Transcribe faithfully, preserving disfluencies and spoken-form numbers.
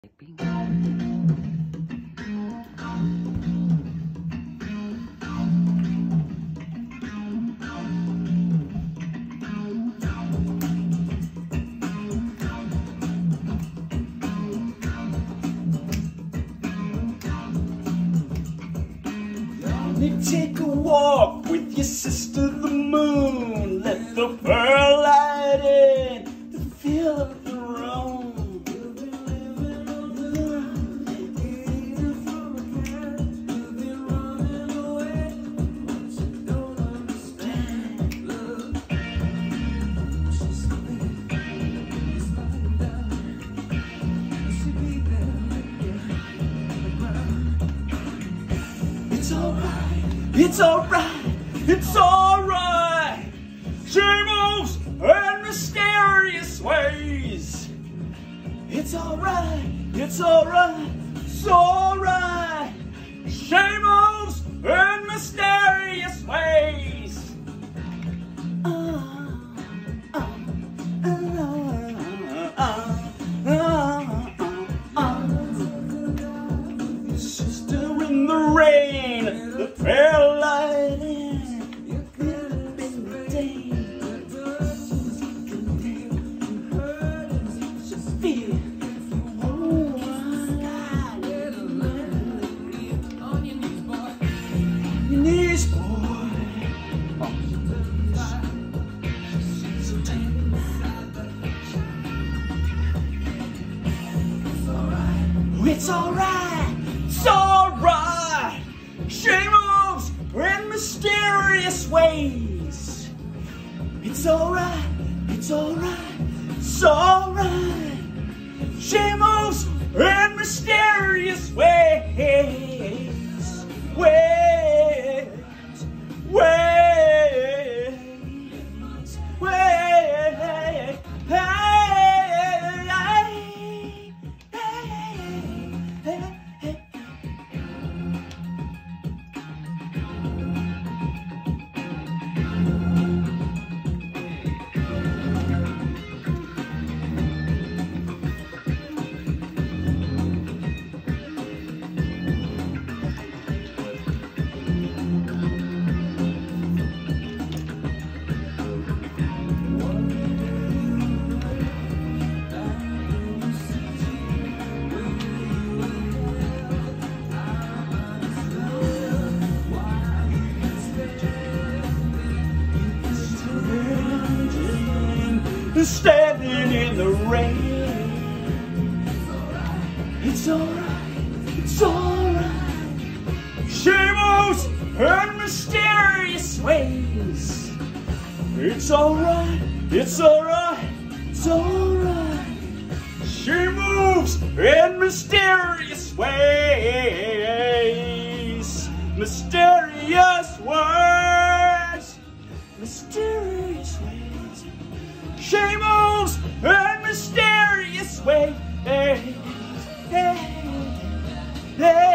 You take a walk with your sister the moon. Let the pearl light in the feel of the room. It's alright, it's alright, it's alright. She moves in mysterious ways. It's alright, it's alright, it's alright. She moves in mysterious ways. Uh, uh, uh, uh, uh, uh, uh. Sister in the rain, the pale lighting. You could have been the day. Feel it. Oh my God. On your knees, boy. Your knees, boy. So take me now. It's alright. It's alright. She moves in mysterious ways. It's alright, it's alright, it's alright. She moves in mysterious ways. Ways, ways, ways. Standing in the rain. It's alright, it's alright. She moves in mysterious ways. It's alright, it's alright, it's alright. She moves in mysterious ways. Mysterious ways. Mysterious ways. She moves in mysterious ways. Hey, hey, hey.